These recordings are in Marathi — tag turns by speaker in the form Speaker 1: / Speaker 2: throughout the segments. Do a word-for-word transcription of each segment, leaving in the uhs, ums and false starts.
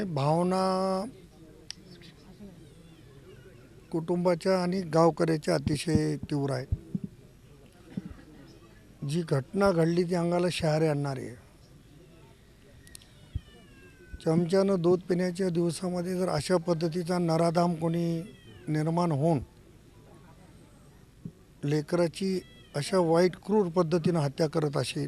Speaker 1: नाही, भावना कुटुंबाच्या आणि गावकऱ्याच्या अतिशय तीव्र आहेत. जी घटना घडली ती अंगाला शहारे आणणारी आहे. चमच्यानं दूध पिण्याच्या दिवसामध्ये जर अशा पद्धतीचा नराधाम कोणी निर्माण होऊन लेकराची अशा वाईट क्रूर पद्धतीनं हत्या करत असेल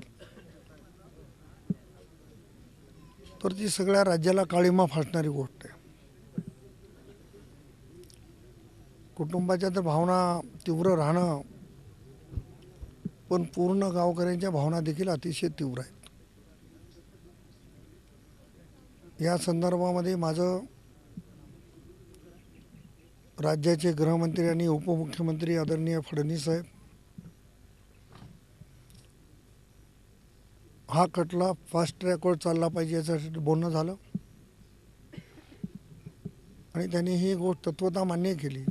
Speaker 1: तर ती सगळ्या राज्याला काळिमा फासणारी गोष्ट आहे. कुटुंबाच्या तर भावना तीव्र राहणं, पण पूर्ण गावकऱ्यांच्या भावना देखील अतिशय तीव्र आहेत. या संदर्भामध्ये माझं राज्याचे गृहमंत्री आणि उपमुख्यमंत्री आदरणीय फडणवीस साहेब हा खटला फास्ट ट्रॅकवर चालला पाहिजे यासाठी बोलणं झालं आणि त्यांनी ही गोष्ट तत्वता मान्य केली.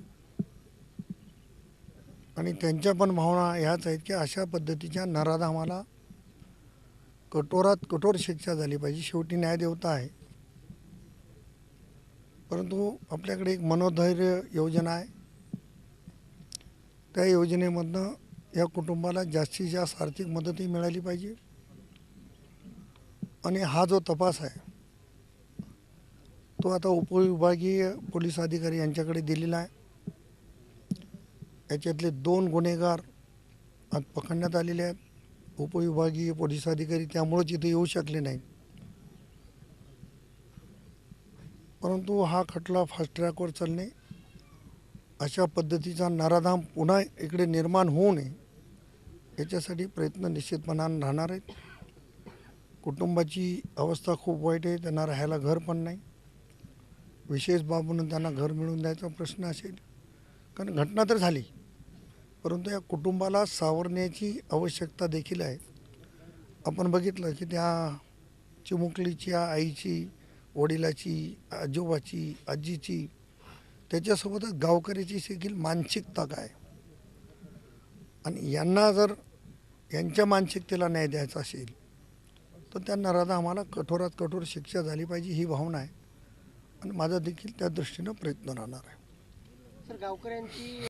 Speaker 1: आणि त्यांच्या पण भावना ह्याच आहेत की अशा पद्धतीच्या नराधामाला कठोरात कठोर शिक्षा झाली पाहिजे. शेवटी न्यायदेवता आहे, परंतु आपल्याकडे एक मनोधैर्य योजना आहे. त्या योजनेमधनं या कुटुंबाला जास्तीत जास्त आर्थिक मदतही मिळाली पाहिजे. आणि हा जो तपास आहे तो आता उपविभागीय पोलीस अधिकारी यांच्याकडे दिलेला आहे. याच्यातले दोन गुन्हेगार आज पकडण्यात आलेले आहेत. उपविभागीय पोलीस अधिकारी त्यामुळेच इथे येऊ शकले नाही, परंतु हा खटला फास्ट ट्रॅकवर चालणे, अशा पद्धतीचा नराधाम पुन्हा इकडे निर्माण होऊ नये याच्यासाठी प्रयत्न निश्चितपणाने राहणार आहेत. कुटुंबाची अवस्था खूप वाईट आहे. त्यांना राहायला घर पण नाही. विशेष बाब म्हणून त्यांना घर मिळवून द्यायचा प्रश्न असेल, कारण घटना तर झाली, परंतु या कुटुंबाला सावरण्याची आवश्यकता देखील आहे. आपण बघितलं की त्या चिमुकलीच्या आईची, वडिलाची, आजोबाची, आजीची, त्याच्यासोबतच गावकऱ्याची देखील मानसिकता काय, आणि यांना जर यांच्या मानसिकतेला न्याय द्यायचा असेल तर त्या नराधामाला कठोरात कठोर शिक्षा झाली पाहिजे ही भावना आहे. आणि माझा देखील त्या दृष्टीनं प्रयत्न राहणार आहे.
Speaker 2: सर, गावकऱ्यांची